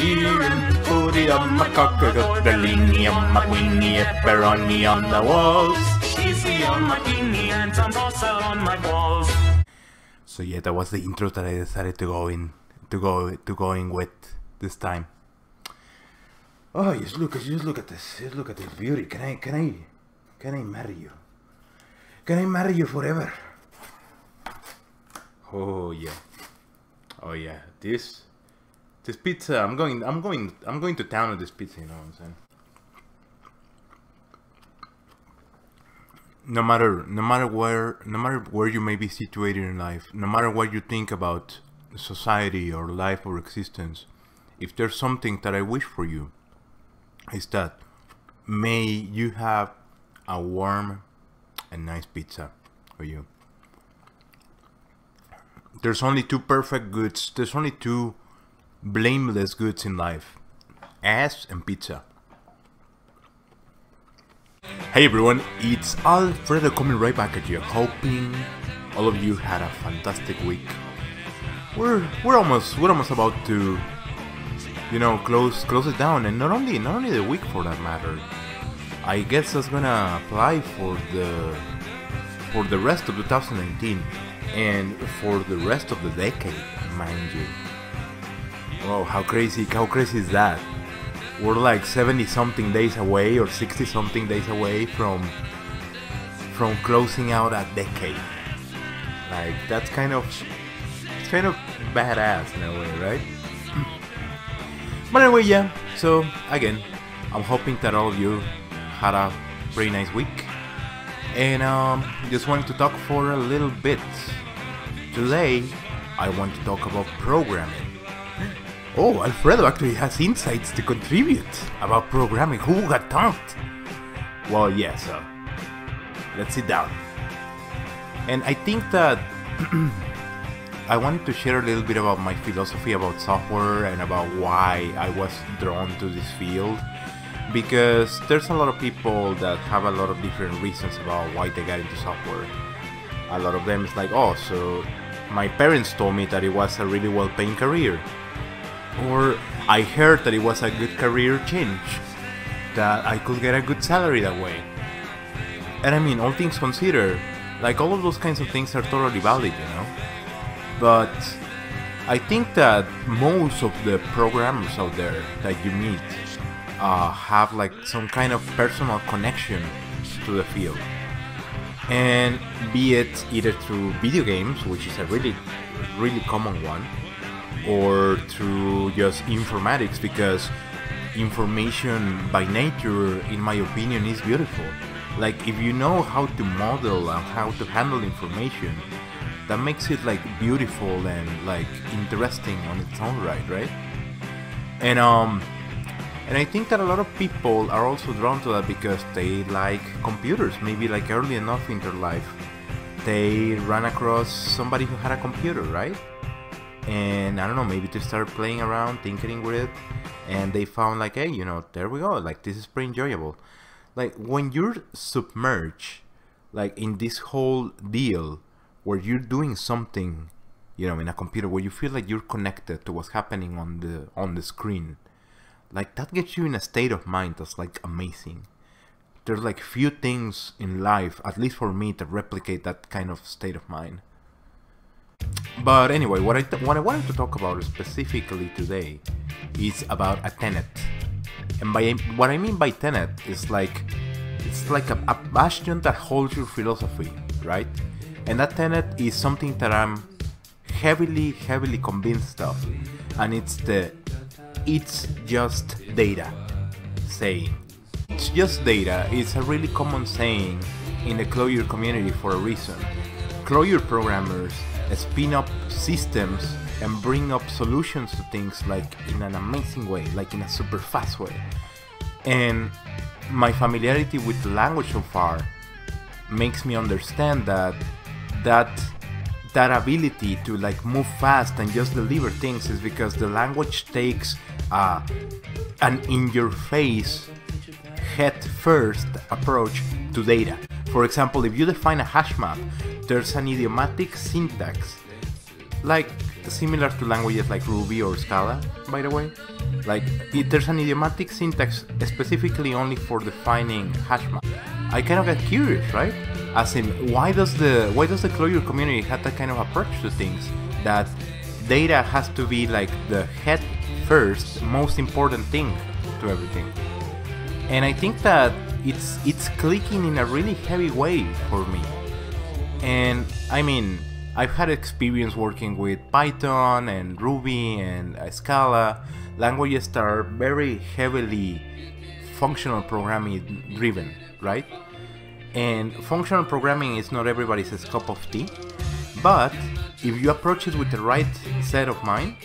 earring, booty on my cock, I got Bellini on my Winnie, pepperoni on the walls, cheesy on my beanie, and some salsa on my balls. So yeah, that was the intro that I decided to go in with this time. Oh, just look at this beauty. Can I marry you? Can I marry you forever? Oh yeah. This pizza. I'm going to town with this pizza. You know what I'm saying? No matter where you may be situated in life, no matter what you think about society or life or existence, if there's something that I wish for you, is that may you have a warm and nice pizza for you. There's only two perfect goods. There's only two blameless goods in life: ass and pizza. Hey everyone, it's Alfredo coming right back at you, hoping all of you had a fantastic week. We're almost about to, you know, close it down, and not only the week for that matter. I guess that's gonna apply for the rest of 2019 and for the rest of the decade, mind you. Whoa, how crazy is that? We're like 70 something days away or 60 something days away from closing out a decade. Like it's kind of badass in a way, right? But anyway, yeah, so again, I'm hoping that all of you had a pretty nice week, and just wanted to talk for a little bit. Today, I want to talk about programming. Oh, Alfredo actually has insights to contribute about programming. Who got thumped? Well, yeah, so let's sit down. And I think that I wanted to share a little bit about my philosophy about software and about why I was drawn to this field, because there's a lot of people that have a lot of different reasons about why they got into software. A lot of them is like, oh, so my parents told me that it was a really well-paying career, or I heard that it was a good career change, that I could get a good salary that way. And I mean, all things considered, like all of those kinds of things are totally valid, you know? But I think that most of the programmers out there that you meet have like some kind of personal connection to the field, and be it either through video games, which is a really common one, or through just informatics, because information by nature, in my opinion, is beautiful. Like if you know how to model and how to handle information, that makes it like beautiful and like interesting on its own right? And I think that a lot of people are also drawn to that because they like computers. Maybe like early enough in their life, they ran across somebody who had a computer, right? And I don't know, maybe they started playing around, tinkering with it, and they found like, hey, you know, there we go, like this is pretty enjoyable. Like when you're submerged, like in this whole deal, where you're doing something, you know, in a computer, where you feel like you're connected to what's happening on the screen, like that gets you in a state of mind that's like amazing. There's like few things in life, at least for me, that replicate that kind of state of mind. But anyway, what I wanted to talk about specifically today is about a tenet. And by what I mean by tenet is like, it's like a bastion that holds your philosophy, right? And that tenet is something that I'm heavily convinced of, and it's just data saying. It's just data. It's a really common saying in the Clojure community for a reason. Clojure programmers spin up systems and bring up solutions to things like in an amazing way, like in a super fast way. And my familiarity with the language so far makes me understand that ability to like move fast and just deliver things is because the language takes an in-your-face, head-first approach to data. For example, if you define a hash map, there's an idiomatic syntax, like similar to languages like Ruby or Scala, by the way. Like, there's an idiomatic syntax specifically only for defining hash map. I kind of get curious, right? As in, why does the Clojure community have that kind of approach to things? That data has to be like the head first, most important thing to everything. And I think that it's clicking in a really heavy way for me. And I mean, I've had experience working with Python and Ruby and Scala, languages that are very heavily functional programming driven, right? And functional programming is not everybody's cup of tea, but if you approach it with the right set of mind,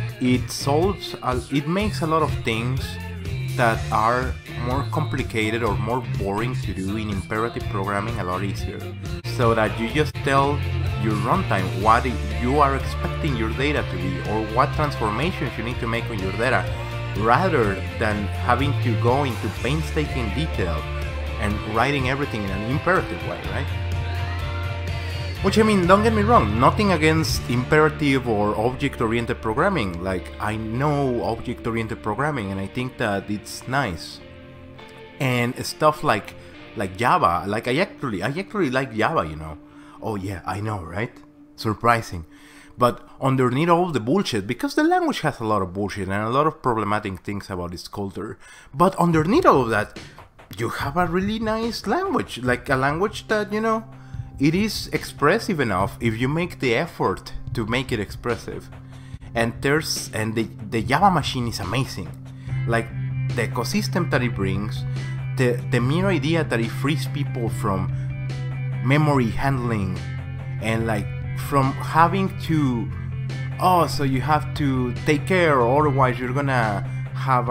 it makes a lot of things that are more complicated or more boring to do in imperative programming a lot easier. So that you just tell your runtime what you are expecting your data to be, or what transformations you need to make on your data, rather than having to go into painstaking detail and writing everything in an imperative way, right? Which, I mean, don't get me wrong, nothing against imperative or object-oriented programming. Like, I know object-oriented programming and I think that it's nice. And stuff like Java, like I actually like Java, you know. Oh yeah, I know, right? Surprising. But underneath all the bullshit, because the language has a lot of bullshit and a lot of problematic things about its culture, but underneath all of that, you have a really nice language, like a language that, you know, it is expressive enough if you make the effort to make it expressive. And the Java machine is amazing. Like, the ecosystem that it brings, the mere idea that it frees people from memory handling and like from having to, oh, so you have to take care or otherwise you're gonna have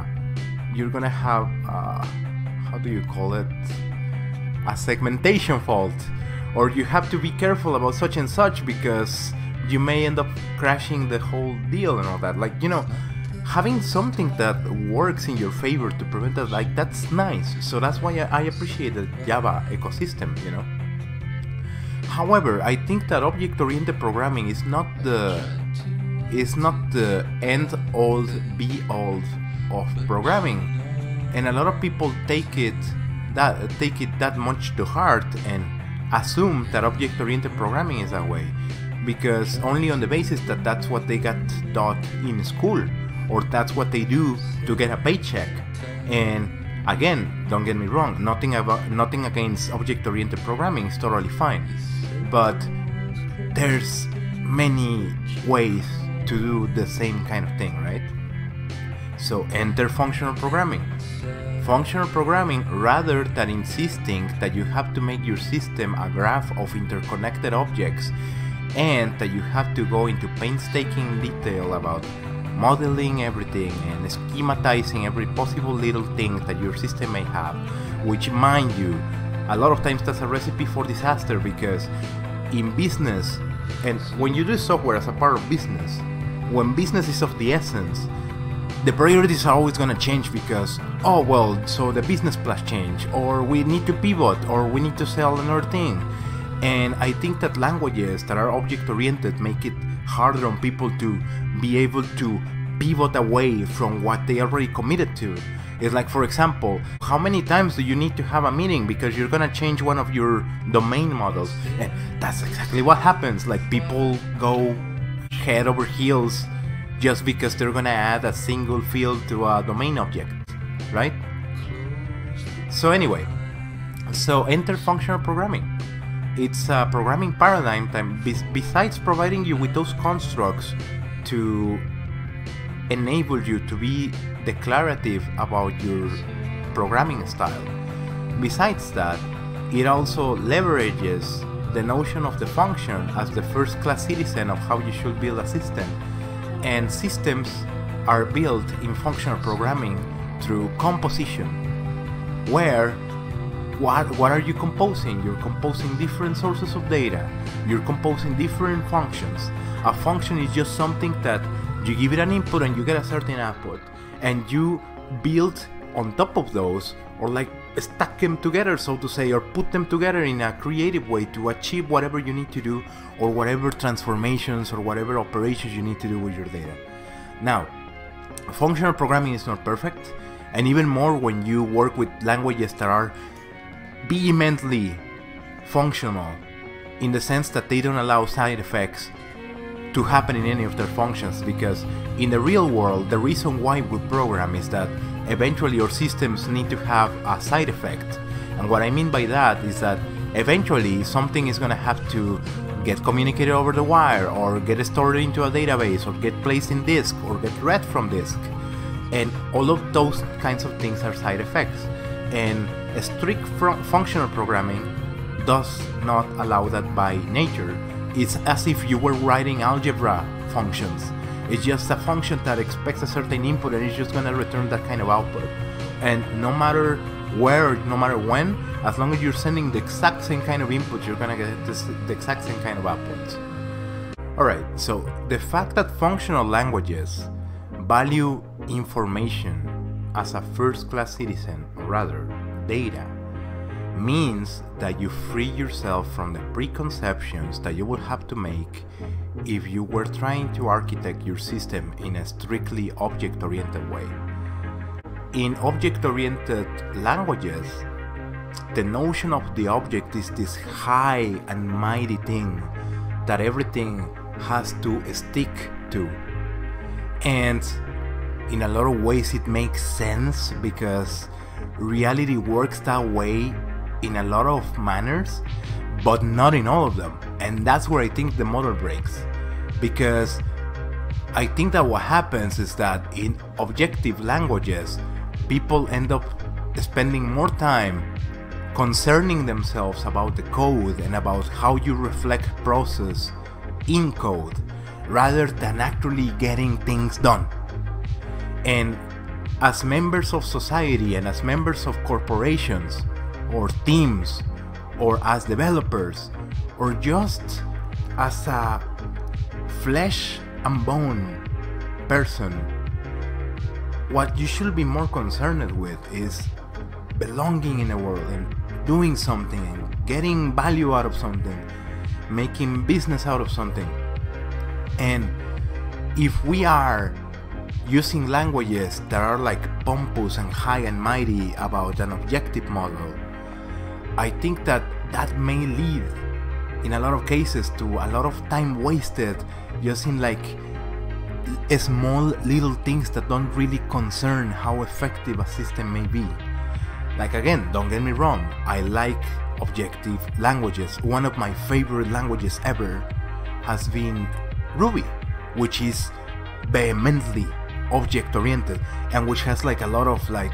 how do you call it, a segmentation fault, or you have to be careful about such and such because you may end up crashing the whole deal and all that. Like, you know, having something that works in your favor to prevent that, like, that's nice. So that's why I appreciate the Java ecosystem, you know. However, I think that object-oriented programming is not the end-all be-all of programming, and a lot of people take it that much to heart and assume that object-oriented programming is that way, because only on the basis that that's what they got taught in school, or that's what they do to get a paycheck. And again, don't get me wrong, nothing against object-oriented programming is totally fine, but there's many ways to do the same kind of thing, right? So enter functional programming. Functional programming, rather than insisting that you have to make your system a graph of interconnected objects and that you have to go into painstaking detail about modeling everything and schematizing every possible little thing that your system may have, which, mind you, a lot of times that's a recipe for disaster, because in business, and when you do software as a part of business, when business is of the essence, the priorities are always going to change because, oh well, so the business plans change, or we need to pivot, or we need to sell another thing. And I think that languages that are object-oriented make it harder on people to be able to pivot away from what they already committed to. It's like, for example, how many times do you need to have a meeting because you're gonna change one of your domain models? And that's exactly what happens. Like, people go head over heels just because they're gonna add a single field to a domain object, right? So anyway, so enter functional programming. It's a programming paradigm that, besides providing you with those constructs to enable you to be declarative about your programming style, besides that, it also leverages the notion of the function as the first-class citizen of how you should build a system. And systems are built in functional programming through composition, where what are you composing? You're composing different sources of data. You're composing different functions. A function is just something that you give it an input and you get a certain output, and you build on top of those, or like stack them together, so to say, or put them together in a creative way to achieve whatever you need to do, or whatever transformations or whatever operations you need to do with your data. Now, Functional programming is not perfect, and even more when you work with languages that are vehemently functional, in the sense that they don't allow side effects to happen in any of their functions, because in the real world, the reason why we program is that eventually our systems need to have a side effect. And what I mean by that is that eventually something is going to have to get communicated over the wire, or get stored into a database, or get placed in disk, or get read from disk. And all of those kinds of things are side effects. And strict functional programming does not allow that by nature. It's as if you were writing algebra functions. It's just a function that expects a certain input and it's just going to return that kind of output. And no matter where, no matter when, as long as you're sending the exact same kind of input, you're going to get the exact same kind of outputs. Alright, so the fact that functional languages value information as a first-class citizen, or rather, data, means that you free yourself from the preconceptions that you would have to make if you were trying to architect your system in a strictly object-oriented way. In object-oriented languages, the notion of the object is this high and mighty thing that everything has to stick to. And in a lot of ways it makes sense, because reality works that way in a lot of manners, but not in all of them. And that's where I think the model breaks, because I think that what happens is that in objective languages, people end up spending more time concerning themselves about the code and about how you reflect process in code, rather than actually getting things done. And as members of society, and as members of corporations or teams, or as developers, or just as a flesh and bone person, what you should be more concerned with is belonging in the world and doing something and getting value out of something, making business out of something. And if we are using languages that are like pompous and high and mighty about an objective model, I think that that may lead, in a lot of cases, to a lot of time wasted just in like small little things that don't really concern how effective a system may be. Like, again, don't get me wrong, I like objective languages. One of my favorite languages ever has been Ruby, which is vehemently object-oriented, and which has like a lot of like,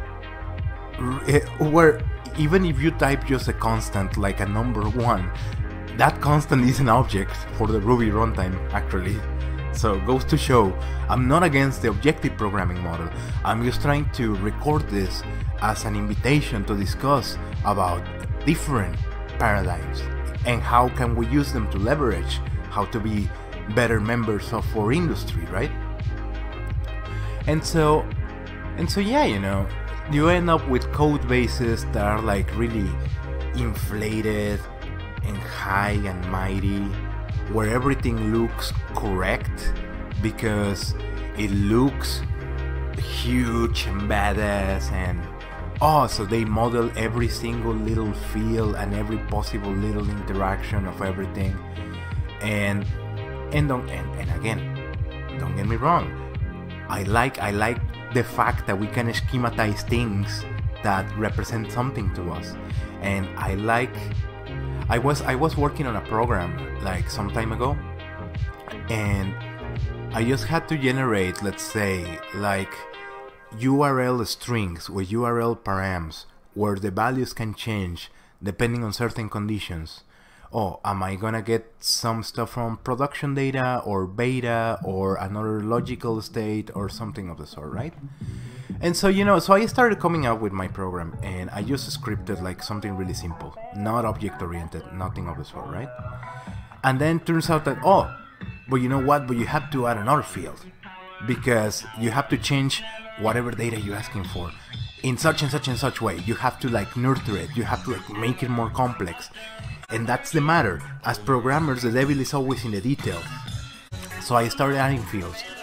where even if you type just a constant, like a number 1, that constant is an object for the Ruby runtime, actually. So it goes to show, I'm not against the objective programming model. I'm just trying to record this as an invitation to discuss about different paradigms and how can we use them to leverage how to be better members of our industry, right? And so yeah, you know, you end up with code bases that are like really inflated and high and mighty, where everything looks correct because it looks huge and badass, and so they model every single little field and every possible little interaction of everything. And again, don't get me wrong, I like the fact that we can schematize things that represent something to us. And I was working on a program like some time ago, and I just had to generate, let's say, like URL strings with URL params where the values can change depending on certain conditions. Oh, am I gonna get some stuff from production data or beta or another logical state or something of the sort, right? And so, you know, so I started coming up with my program, and I just scripted like something really simple, not object oriented, nothing of the sort, right? And then turns out that, but you know what, but you have to add another field, because you have to change whatever data you're asking for in such and such and such way. You have to like nurture it, you have to like make it more complex. And that's the matter. As programmers, the devil is always in the details. So I started adding fields.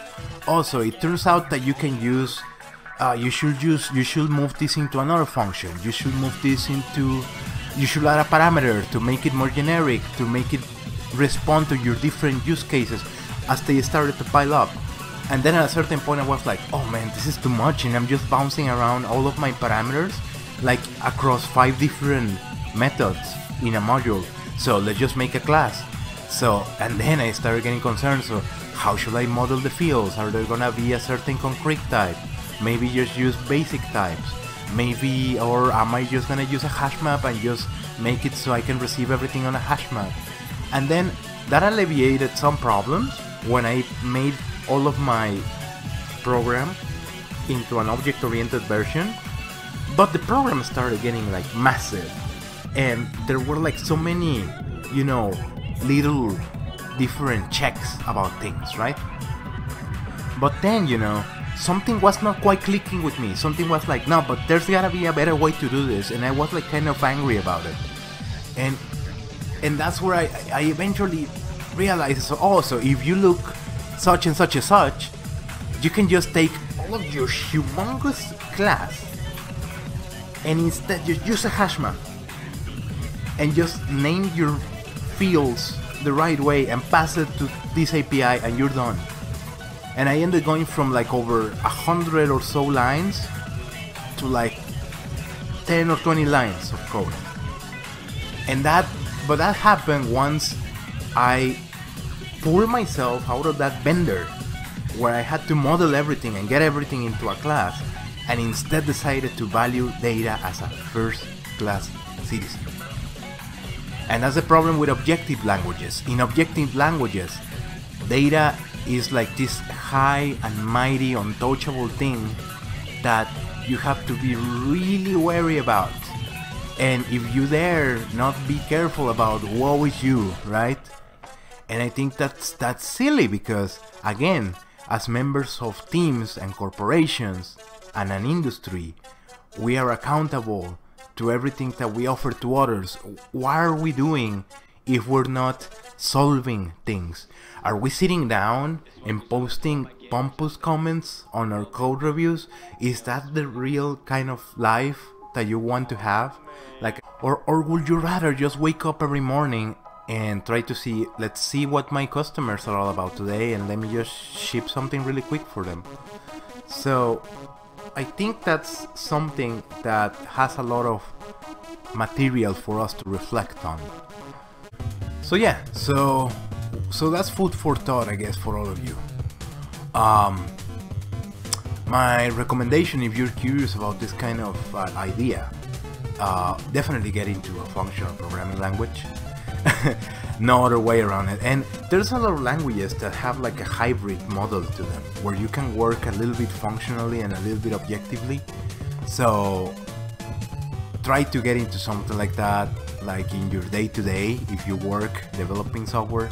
also it turns out that you can use you should move this into another function. You should move this into, you should add a parameter to make it more generic, to make it respond to your different use cases as they started to pile up. And then at a certain point I was like, oh man, this is too much, and I'm just bouncing around all of my parameters like across 5 different methods in a module. So let's just make a class. So, and then I started getting concerned. So how should I model the fields? Are there gonna be a certain concrete type? Maybe just use basic types. Maybe, or am I just gonna use a hash map and just make it so I can receive everything on a hash map? And then that alleviated some problems when I made all of my program into an object-oriented version. But the program started getting like massive, and there were like so many, you know, little different checks about things, right? But then, you know, something was not quite clicking with me. Something was like, no, but there's gotta be a better way to do this, and I was like kind of angry about it. And that's where I eventually realized, so, oh, so if you look such and such and such, you can just take all of your humongous class and instead just use a hash map and just name your fields the right way and pass it to this API, and you're done. And I ended going from like over 100 or so lines to like 10 or 20 lines of code. And that happened once I pulled myself out of that bender where I had to model everything and get everything into a class, and instead decided to value data as a first class citizen. And that's the problem with objective languages. In objective languages, data is like this high and mighty untouchable thing that you have to be really wary about. And if you dare not be careful about, woe is you, right? And I think that's silly, because again, as members of teams and corporations and an industry, we are accountable to everything that we offer to others. What are we doing if we're not solving things? Are we sitting down and posting pompous comments on our code reviews? Is that the real kind of life that you want to have? Like, or would you rather just wake up every morning and try to see, let's see what my customers are all about today, and let me just ship something really quick for them? So I think that's something that has a lot of material for us to reflect on. So yeah, so that's food for thought, I guess, for all of you. My recommendation, if you're curious about this kind of idea, definitely get into a functional programming language. No other way around it. And there's a lot of languages that have like a hybrid model to them, where you can work a little bit functionally and a little bit objectively. So try to get into something like that, like in your day-to-day, if you work developing software.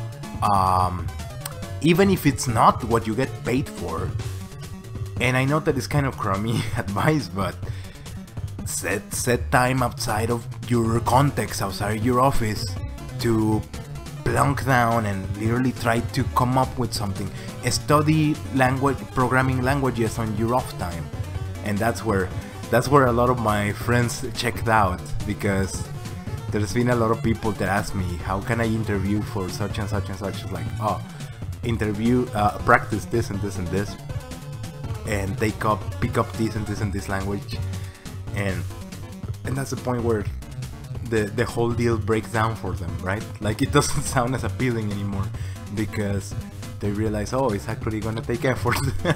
Even if it's not what you get paid for. And I know that it's kind of crummy advice, but set time outside of your context, outside your office, to plunk down and literally try to come up with something. Study programming languages on your off time. And that's where a lot of my friends checked out, because there's been a lot of people that ask me, how can I interview for such and such and such? It's like, oh, interview, practice this and this and this, and pick up this and this and this language, and that's the point where the whole deal breaks down for them, right? Like, it doesn't sound as appealing anymore, because they realize, oh, it's actually gonna take effort.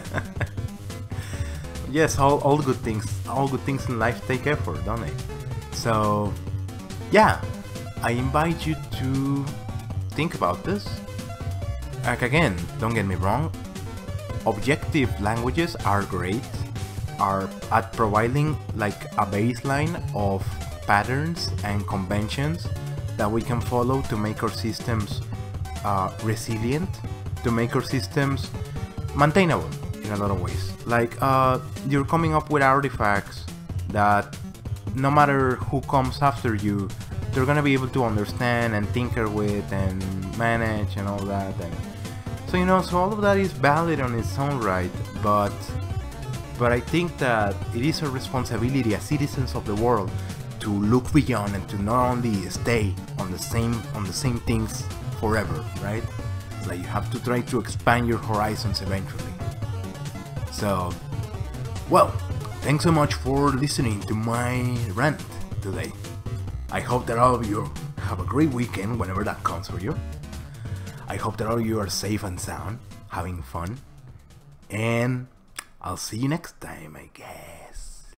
Yes, all good things in life take effort, don't they? So yeah, I invite you to think about this. Like, again, don't get me wrong, objective languages are great, are at providing like a baseline of patterns and conventions that we can follow to make our systems resilient, to make our systems maintainable in a lot of ways. Like, you're coming up with artifacts that no matter who comes after you, they're gonna be able to understand and tinker with and manage and all that. And So so all of that is valid on its own right, but I think that it is our responsibility as citizens of the world to look beyond and to not only stay on the same things forever, right? Like you have to try to expand your horizons eventually. So, well, thanks so much for listening to my rant today. I hope that all of you have a great weekend whenever that comes for you. I hope that all of you are safe and sound, having fun, and I'll see you next time, I guess.